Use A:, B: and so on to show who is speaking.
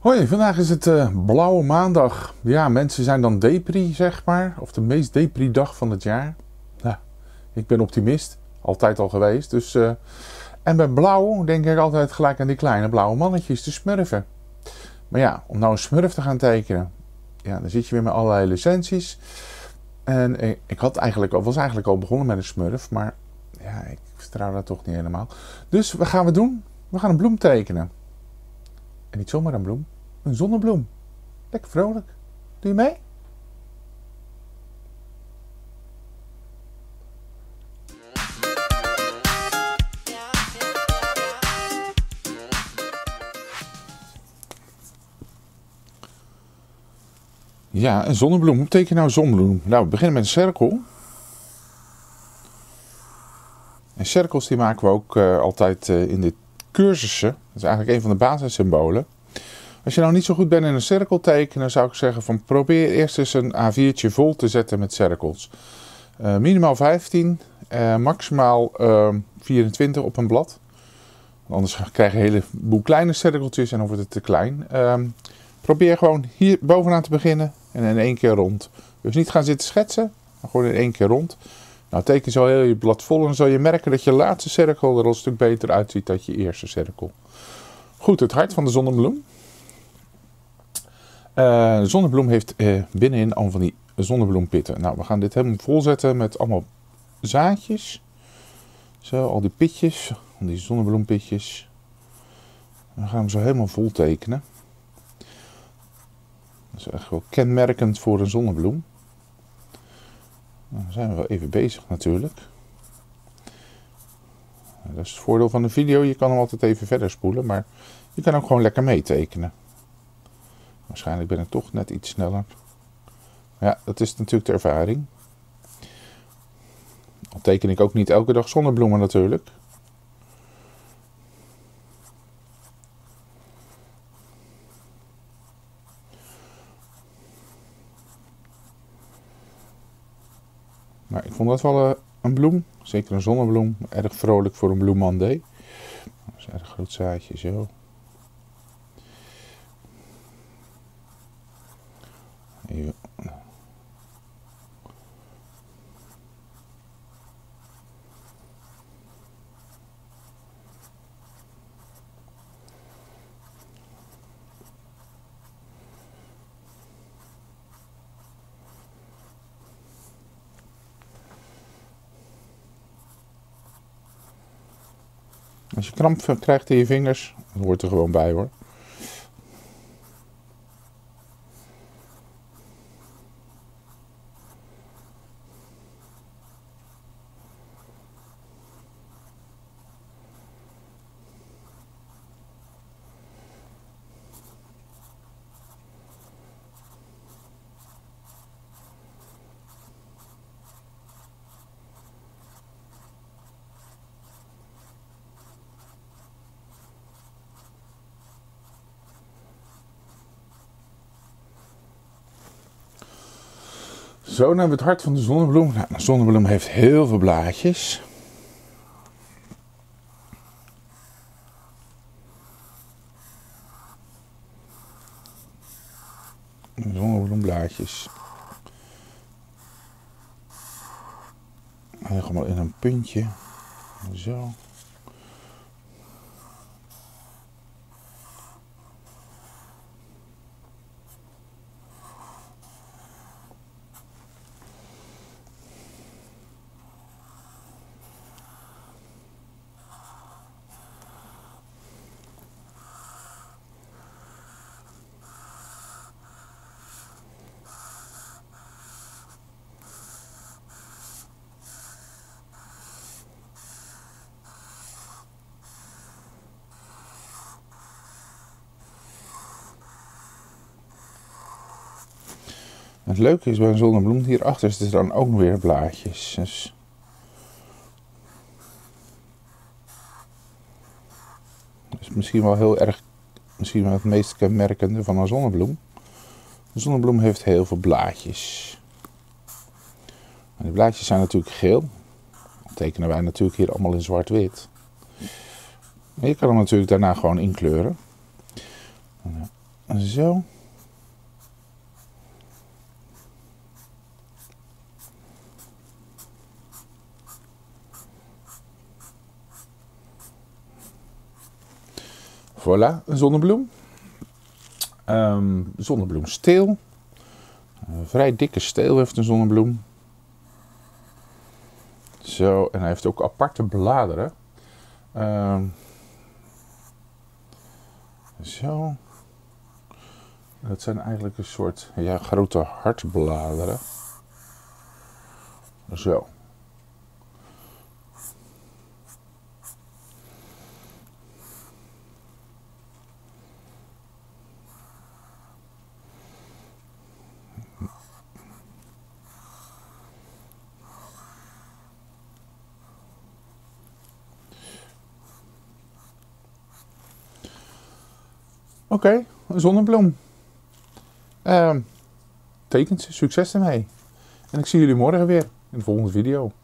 A: Hoi, vandaag is het blauwe maandag. Ja, mensen zijn dan depri, zeg maar. Of de meest depri dag van het jaar. Nou, ik ben optimist. Altijd al geweest. Dus, en bij blauw denk ik altijd gelijk aan die kleine blauwe mannetjes, de smurfen. Maar ja, om nou een smurf te gaan tekenen. Ja, dan zit je weer met allerlei licenties. En ik was eigenlijk al begonnen met een smurf. Maar ja, ik vertrouw dat toch niet helemaal. Dus wat gaan we doen? We gaan een bloem tekenen. En niet zomaar een bloem. Een zonnebloem. Lekker vrolijk. Doe je mee? Ja, een zonnebloem. Hoe teken je nou een zonnebloem? Nou, we beginnen met een cirkel. En cirkels die maken we ook altijd in de cursussen. Dat is eigenlijk een van de basissymbolen. Als je nou niet zo goed bent in een cirkel tekenen, dan zou ik zeggen van probeer eerst eens een A4'tje vol te zetten met cirkels. Minimaal 15, maximaal 24 op een blad. Anders krijg je een heleboel kleine cirkeltjes en dan wordt het te klein. Probeer gewoon hier bovenaan te beginnen en in één keer rond. Dus niet gaan zitten schetsen, maar gewoon in één keer rond. Nou, teken zo heel je blad vol en dan zul je merken dat je laatste cirkel er al een stuk beter uitziet dan je eerste cirkel. Goed, het hart van de zonnebloem. De zonnebloem heeft binnenin al van die zonnebloempitten. Nou, we gaan dit helemaal volzetten met allemaal zaadjes. Zo, al die pitjes, al die zonnebloempitjes. Dan gaan we ze helemaal vol tekenen. Dat is echt wel kenmerkend voor een zonnebloem. Nou, dan zijn we wel even bezig natuurlijk. Dat is het voordeel van de video. Je kan hem altijd even verder spoelen, maar je kan ook gewoon lekker meetekenen. Waarschijnlijk ben ik toch net iets sneller. Ja, dat is natuurlijk de ervaring. Al teken ik ook niet elke dag zonnebloemen natuurlijk. Maar ik vond dat wel een bloem. Zeker een zonnebloem. Erg vrolijk voor een bloemandé. Dat is een erg groot zaadje zo. Even. Als je kramp krijgt in je vingers, dan hoort er gewoon bij hoor. Zo, dan hebben we het hart van de zonnebloem. Nou, de zonnebloem heeft heel veel blaadjes. Zonnebloemblaadjes. Helemaal in een puntje. Zo. Het leuke is bij een zonnebloem, hierachter zitten dan ook weer blaadjes. Dus dat is misschien wel heel erg, misschien wel het meest kenmerkende van een zonnebloem. Een zonnebloem heeft heel veel blaadjes. En die blaadjes zijn natuurlijk geel. Dat tekenen wij natuurlijk hier allemaal in zwart-wit. Maar je kan hem natuurlijk daarna gewoon inkleuren. Zo. Voilà, een zonnebloem. Zonnebloemsteel. Een vrij dikke steel heeft een zonnebloem. Zo, en hij heeft ook aparte bladeren. Zo. Dat zijn eigenlijk een soort grote hartbladeren. Zo. Oké, een zonnebloem. Tekent, succes ermee. En ik zie jullie morgen weer in de volgende video.